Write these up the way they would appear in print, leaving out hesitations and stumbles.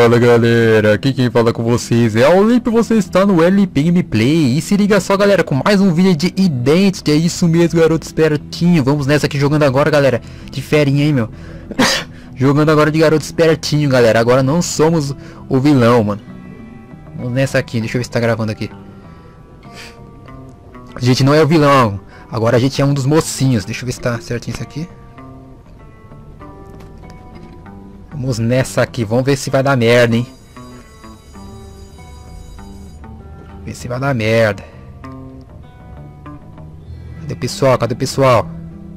Fala galera, aqui quem fala com vocês é o Limp, você está no LP Gameplay. E se liga só galera, com mais um vídeo de Identity. É isso mesmo, garoto espertinho. Vamos nessa aqui jogando agora galera, de ferinha hein meu. Jogando agora de garoto espertinho galera, agora não somos o vilão mano. Vamos nessa aqui, deixa eu ver se tá gravando aqui. A gente não é o vilão, agora a gente é um dos mocinhos. Deixa eu ver se tá certinho isso aqui. Vamos nessa aqui, vamos ver se vai dar merda, hein? Ver se vai dar merda. Cadê o pessoal? Cadê o pessoal?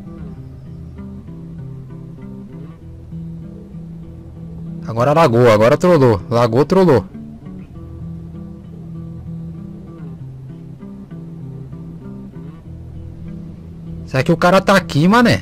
Agora lagou, agora trollou. Lagou, trollou. Será que o cara tá aqui, mané?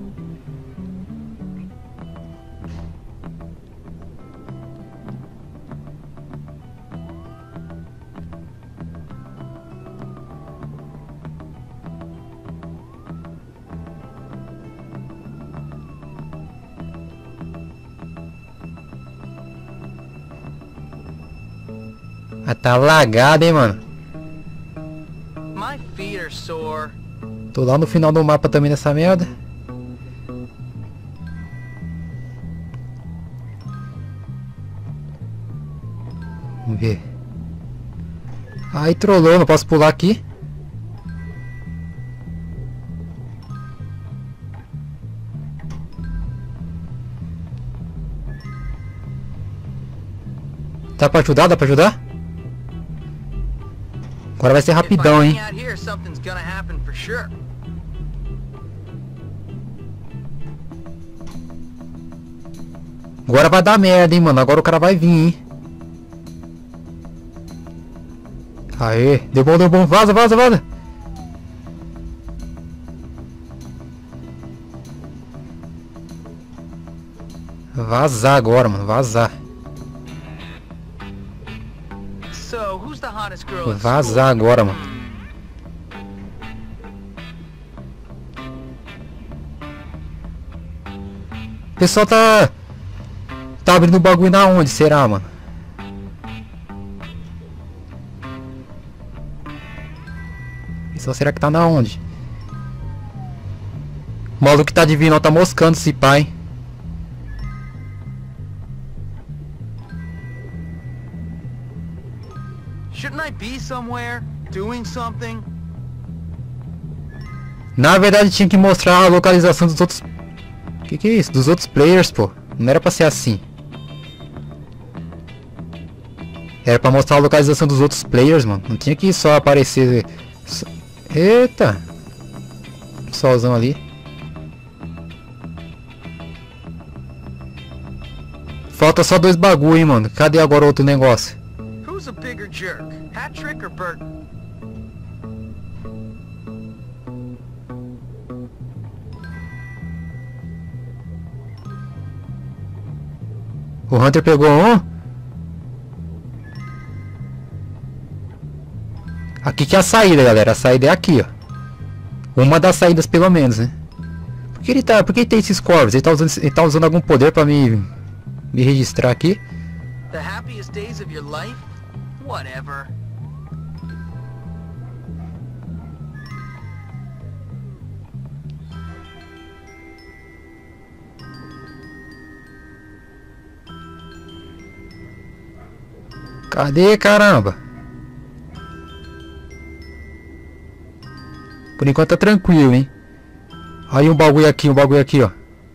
Ah, tá lagado, hein, mano. My feet are sore. Tô lá no final do mapa também nessa merda. Vamos ver. Ai, trollou, não posso pular aqui. Dá pra ajudar? Dá pra ajudar? Agora vai ser rapidão, hein? Agora vai dar merda, hein, mano. Agora o cara vai vir, hein? Aê, deu bom, deu bom. Vaza, vaza, vaza. Vazar agora, mano. Vazar. Vazar agora, mano. O pessoal tá abrindo o bagulho na onde? Será, mano? O pessoal será que tá na onde? O maluco que tá divino tá moscando esse pai. Shouldn't I be somewhere doing something? Na verdade tinha que mostrar a localização dos outros. Que é isso? Dos outros players, pô. Não era pra ser assim. Era pra mostrar a localização dos outros players, mano. Não tinha que só aparecer. Eita! Solzão ali. Falta só dois bagulho, hein, mano. Cadê agora outro negócio? Who's a bigger jerk, Patrick or Burton? O Hunter pegou um. Aqui que é a saída, galera. A saída é aqui, ó. Uma das saídas, pelo menos, né? Por que ele tem esses corvos? Ele tá usando algum poder pra me registrar aqui? The happiest days of your life? Whatever. Cadê, caramba? Por enquanto tá tranquilo, hein? Aí um bagulho aqui, ó.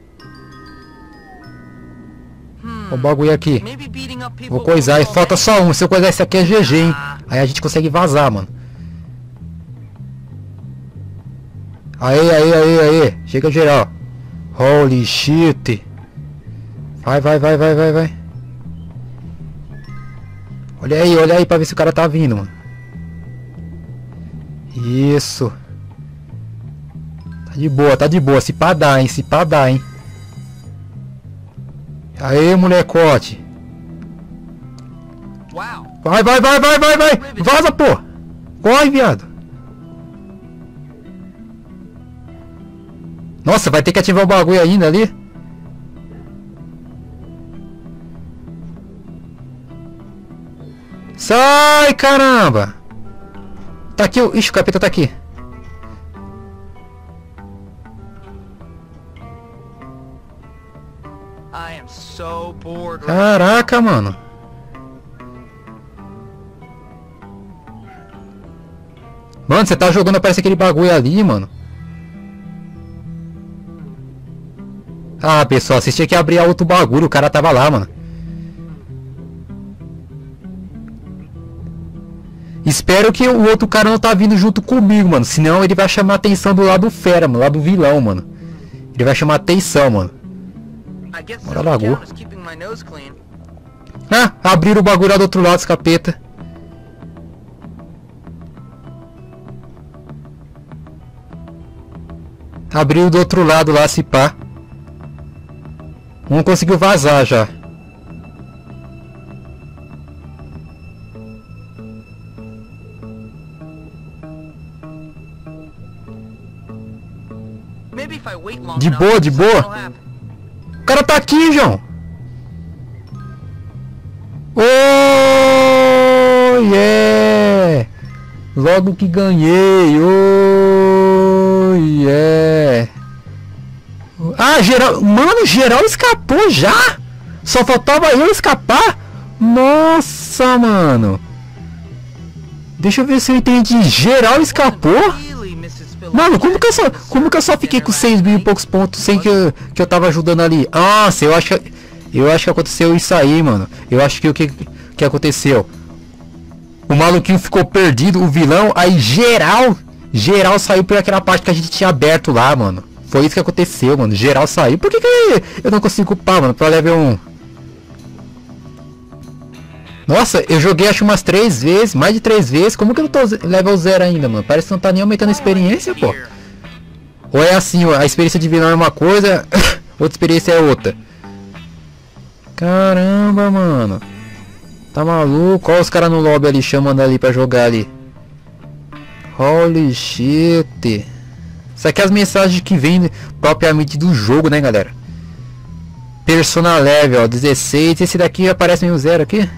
O bagulho aqui. Vou coisar, e falta só um. Se eu coisar esse aqui é GG, hein? Aí a gente consegue vazar, mano. Aê. Chega geral. Holy shit. Vai. Olha aí pra ver se o cara tá vindo, mano. Isso. Tá de boa. Se pá dá, hein? Aê, molecote. Vai. Vaza, pô. Corre, viado. Nossa, vai ter que ativar o bagulho ainda ali. Sai, caramba! Tá aqui o... Ixi, o capeta tá aqui. I am so bored. Caraca, mano. Mano, você tá jogando, aparece aquele bagulho ali, mano. Ah, pessoal, vocês tinham que abrir outro bagulho. O cara tava lá, mano. Espero que o outro cara não tá vindo junto comigo, mano. Senão ele vai chamar a atenção do lado fera, mano. Lá do vilão, mano. Ele vai chamar a atenção, mano. Bora lá, Gu. Ah, abriram o bagulho lá do outro lado, os capeta. Abriu do outro lado lá, se pá. Um conseguiu vazar já. De boa, de boa. O cara tá aqui, João. Oh, yeah. Logo que ganhei. Oh, yeah. Ah, geral. Mano, geral escapou já. Só faltava eu escapar. Nossa, mano. Deixa eu ver se eu entendi. Geral escapou? Mano, como que eu só fiquei com 6 mil e poucos pontos sem que eu tava ajudando ali? Nossa, eu acho que aconteceu isso aí, mano. Eu acho que o que aconteceu? O maluquinho ficou perdido, o vilão, aí geral saiu por aquela parte que a gente tinha aberto lá, mano. Foi isso que aconteceu, mano. Geral saiu. Por que eu não consigo culpar, mano? Pra level 1. Nossa, eu joguei acho umas 3 vezes, mais de 3 vezes. Como que eu não tô level 0 ainda, mano? Parece que não tá nem aumentando a experiência, pô. Ou é assim, ó, a experiência de vilão é uma coisa, outra experiência é outra. Caramba, mano. Tá maluco? Olha os caras no lobby ali, chamando ali pra jogar ali. Holy shit. Isso aqui é as mensagens que vêm propriamente do jogo, né, galera? Persona level, ó, 16. Esse daqui aparece meio 0 aqui.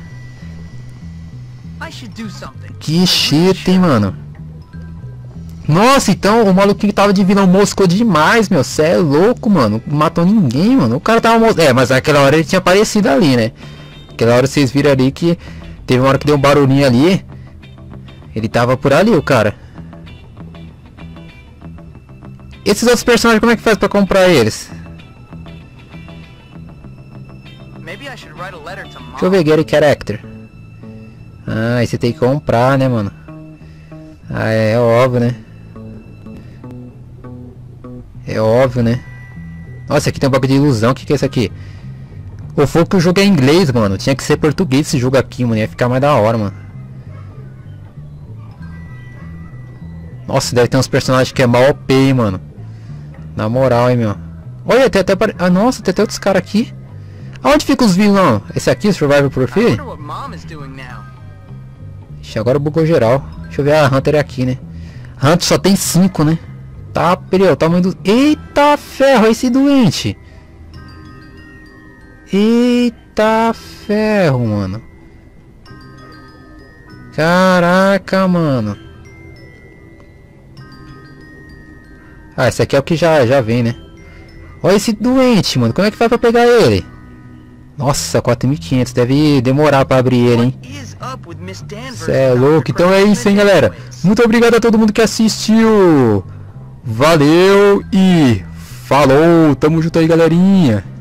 Que shit, hein, mano. Nossa, então o maluquinho que tava de vilão moscou demais, meu. Cê é louco, mano. Não matou ninguém, mano. O cara tava moscando. É, mas naquela hora ele tinha aparecido ali, né? Aquela hora vocês viram ali que teve uma hora que deu um barulhinho ali. Ele tava por ali, o cara. Esses outros personagens, como é que faz pra comprar eles? Deixa eu ver, Get Character. Ah, aí você tem que comprar, né, mano? Ah, é óbvio, né? É óbvio, né? Nossa, aqui tem um bagulho de ilusão. O que é isso aqui? O fogo que o jogo é em inglês, mano. Tinha que ser português esse jogo aqui, mano. Ia ficar mais da hora, mano. Nossa, deve ter uns personagens que é mal OP, hein, mano. Na moral, hein, meu. Olha, tem até... Ah, nossa, tem até outros caras aqui. Aonde fica os vilão? Esse aqui, Survival Profile? Ixi, agora bugou geral. Deixa eu ver, a Hunter é aqui, né? Hunter só tem 5, né? Tá, peraí, o tamanho do... Eita ferro, esse doente. Eita ferro, mano. Caraca, mano. Ah, esse aqui é o que já vem, né? Olha esse doente, mano. Como é que vai pra pegar ele? Nossa, 4.500. Deve demorar pra abrir ele, hein? Cê é louco. Então é isso, hein, galera. Muito obrigado a todo mundo que assistiu. Valeu e falou. Tamo junto aí, galerinha.